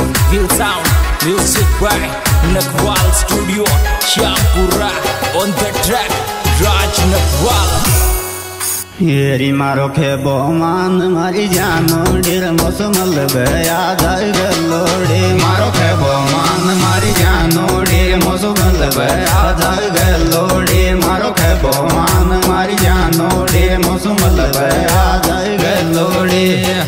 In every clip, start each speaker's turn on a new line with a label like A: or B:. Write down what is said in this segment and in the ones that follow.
A: Will Sound, music by Nakwal Studio, Shampura. On the track, Raj Nakwal.
B: येरी मारो खेबो मान मारी जानो डिर मौसमल गया गलोड़े मारो खेबो मान मारी जानो डिर मौसमल गया गलोड़े मारो खेबो मान मारी जानो डिर मौसमल गया गलोड़े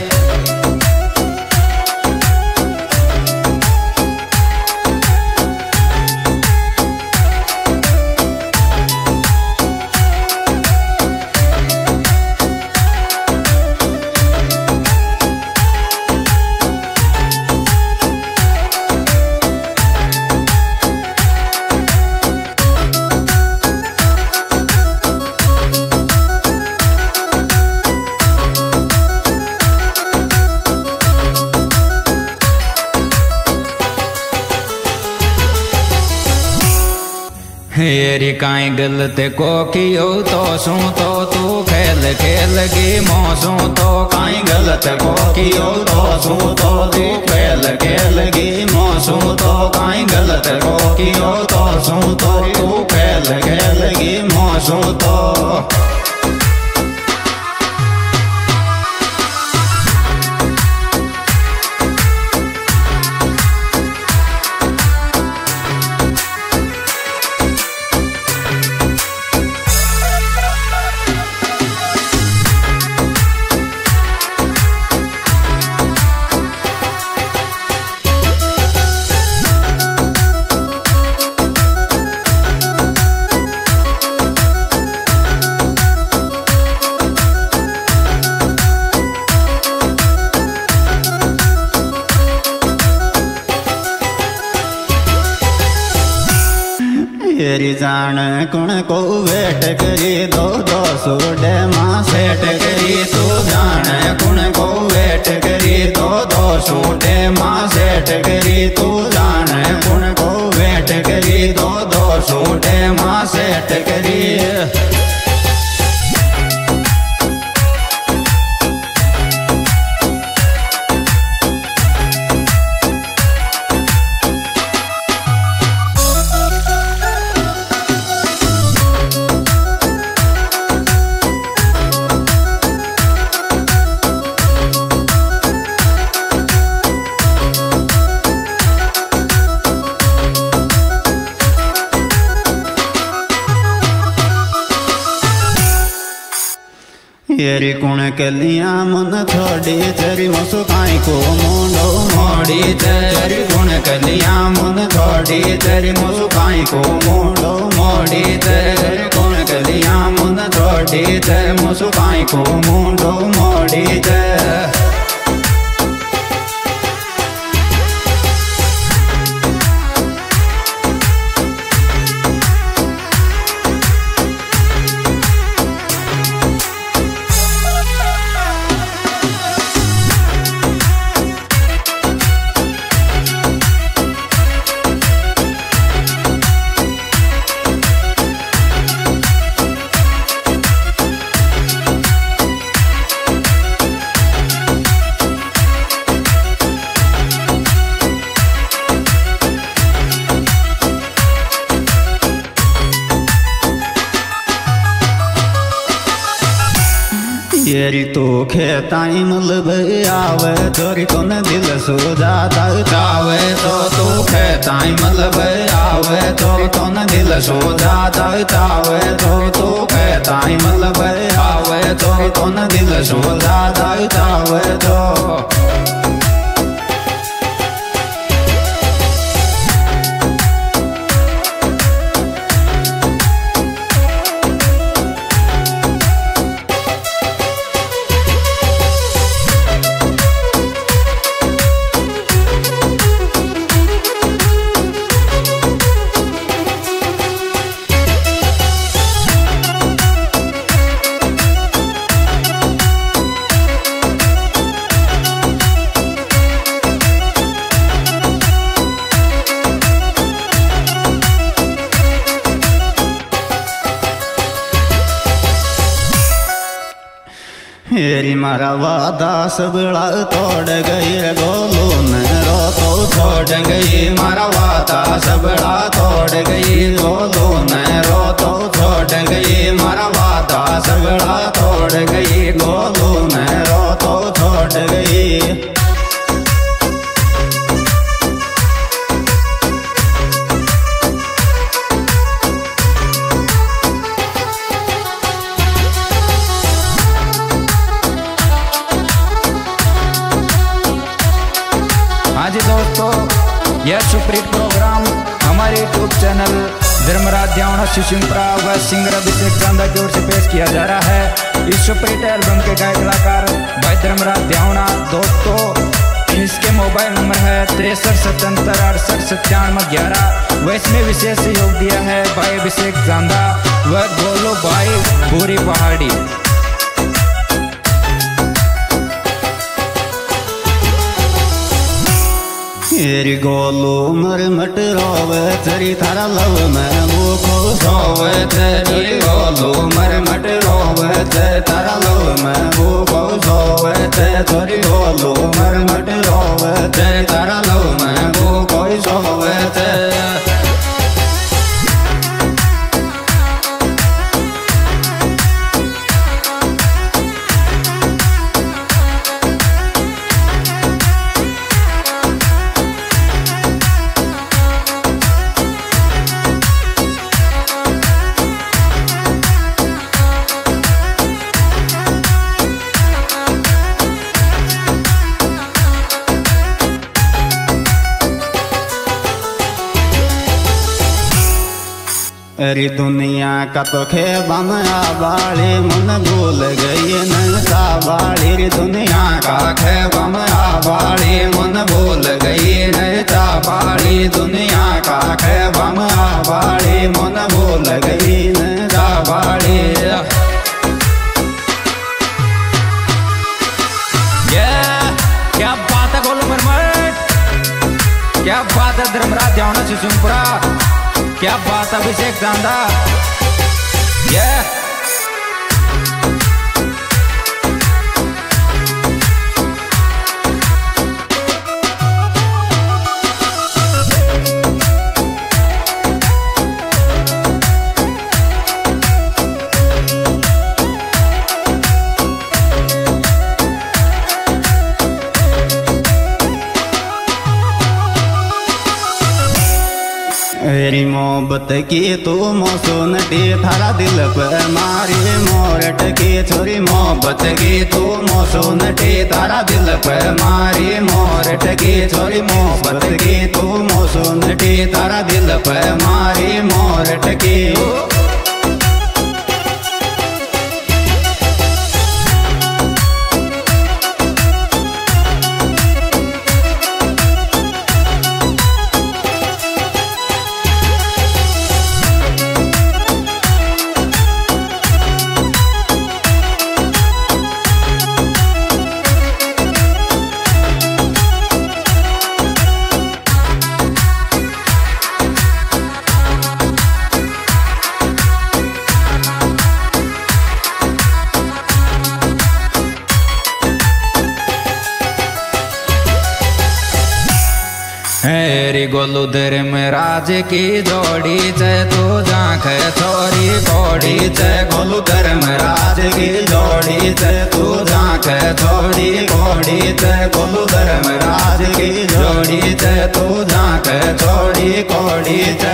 C: हेरी काई गलत को कियो तो सू तो तू खेल खेल की मौसू तो काई गलत को कियो तो सू तो तू खेल खेल की मौसू तो काई गलत को कियो तो सू तो तू खेल खेल की मौसू तो
B: येरी जान कुण को वेट करी दो सोडे मां सेट करी तू जान कुण को वेट करी दो सोडे मां सेट करी तू जान कुण को वेट करी दो सोडे मां सेट करी येरी कुण कलियां मन थोड़ी तेरी मुस्काई को मुंडो मोड़ी तेरी कुण कलियां मन थोड़ी तेरी मुस्काई को मुंडो मोड़ी तेरी कुण कलियां मन थोड़ी तेरी मुस्काई को मुंडो मोड़ी येरी तो खेताई मतलब आवे तोरी कोन दिल सुधा दावे तो तू खेताई मतलब आवे तोरी कोन दिल सुधा दावे तो तू खेताई मतलब आवे तोरी कोन दिल सुधा दावे तो हेरी मारा वादा सबड़ा तोड़ गई गोलू ने रो तो छोड़ गई मारा वादा सबड़ा तोड़ गई गोलू ने रो तो छोड़ गई मारा वादा सबड़ा तोड़ गई गोलू ने रो तो छोड़ गई।
C: हाँ जी दोस्तों, यह सुपरहिट प्रोग्राम हमारे यूट्यूब चैनल धर्मराज द्यावना शिशुमपुरा व सिंगर अभिषेक चांदा की ओर से पेश किया जा रहा है। इस सुपरहिट एल्बम के गायक कलाकार भाई धर्मराज द्यावना। दोस्तों इसके मोबाइल नंबर है 6377689711 व इसमें विशेष सहयोग दिया है भाई अभिषेक चांदा व गोलू भाई भूरी पहाड़ी।
B: तेरी गोलू मरमट रोवे तेरी थारा लव में वो खुश होवे तेरी गोलू मरमट रोवे तेरी थारा लव में वो खुश होवे तेरी गोलू मरमट रोवे तेरी थारा लव में वो खुश होवे अरे दुनिया का तो खेबा में आबाड़ी मन भूल गई नशा बाड़ी रे दुनिया का खेबा में आबाड़ी मन भूल गई नशा बाड़ी दुनिया का खेबा में आबाड़ी मन भूल गई नशा बाड़ी।
C: क्या बात है गोलू मरमट, क्या बात है धर्मराज द्यावना शिशुमपुरा, क्या बात अभिषेक चांदा।
B: मेरी मोहब्बत की तू मोसोनटी थारा दिल पे मारी मोरट की छोरी मोहब्बत की तू मोसोनटी थारा दिल पे मारी मोरट की छोरी मोहब्बत की तू मोसोनटी थारा दिल पे मारी मोरट की।
C: हेरी गोलू धर्मराज की जोड़ी चे तू जाख छोरी कोड़ी चे
B: गोलू धर्मराज की जोड़ी चे तू जाख छोड़ी कोड़ी चे गोलू धर्मराज की जोड़ी चे तू जाख छोड़ी कोड़ी चे।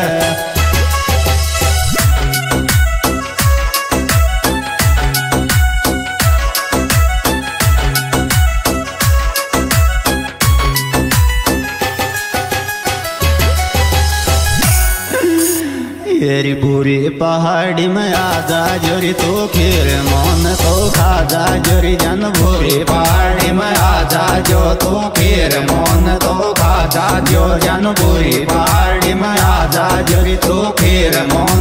B: तेरी पूरी पहाड़ी में आजा जोरी तो खीर मोन तो खाजा जोरी जन पूरी पहाड़ी में आजा जो तो खीर मोन तो खाजा जो जन पूरी पहाड़ी में आजा जोरी तो खीर मोन